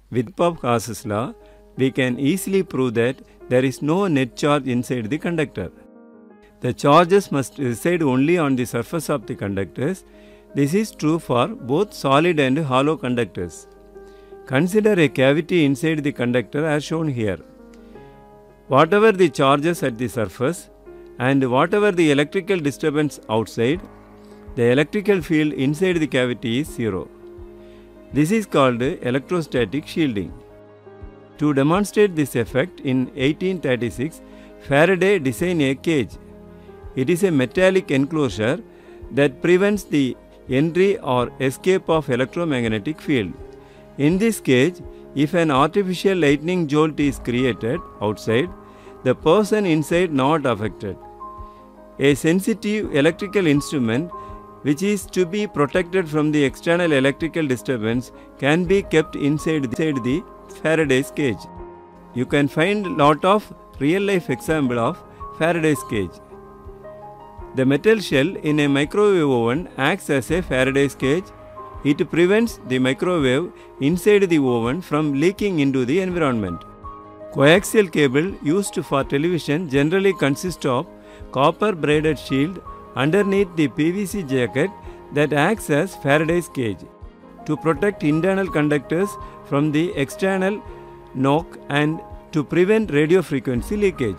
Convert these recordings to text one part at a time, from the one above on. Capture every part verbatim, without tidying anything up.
With Gauss's law, we can easily prove that there is no net charge inside the conductor. The charges must reside only on the surface of the conductors. This is true for both solid and hollow conductors. Consider a cavity inside the conductor as shown here. Whatever the charges at the surface and whatever the electrical disturbance outside, the electrical field inside the cavity is zero. This is called electrostatic shielding. To demonstrate this effect, in eighteen thirty-six, Faraday designed a cage. It is a metallic enclosure that prevents the entry or escape of electromagnetic field. In this cage, if an artificial lightning jolt is created outside, the person inside not affected. A sensitive electrical instrument which is to be protected from the external electrical disturbance can be kept inside the Faraday's cage. You can find lot of real life example of Faraday's cage. The metal shell in a microwave oven acts as a Faraday's cage. It prevents the microwave inside the oven from leaking into the environment. Coaxial cable used for television generally consists of copper braided shield underneath the P V C jacket that acts as Faraday's cage to protect internal conductors from the external knock and to prevent radio frequency leakage.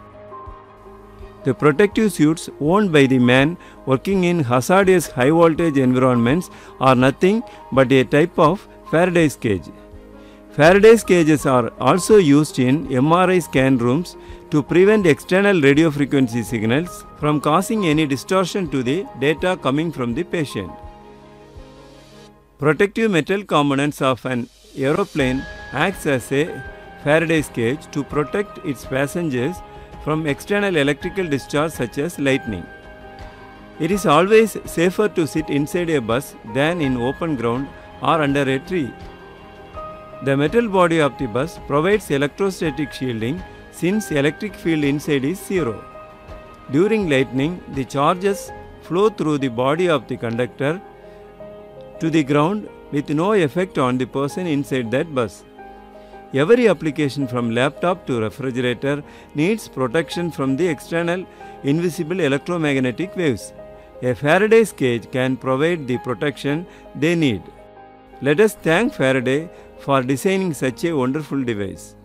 The protective suits worn by the man working in hazardous high voltage environments are nothing but a type of Faraday's cage. Faraday's cages are also used in M R I scan rooms to prevent external radio frequency signals from causing any distortion to the data coming from the patient. Protective metal components of an aeroplane acts as a Faraday's cage to protect its passengers from external electrical discharge such as lightning. It is always safer to sit inside a bus than in open ground or under a tree. The metal body of the bus provides electrostatic shielding since electric field inside is zero. During lightning, the charges flow through the body of the conductor to the ground with no effect on the person inside that bus. Every application from laptop to refrigerator needs protection from the external invisible electromagnetic waves. A Faraday's cage can provide the protection they need. Let us thank Faraday for designing such a wonderful device.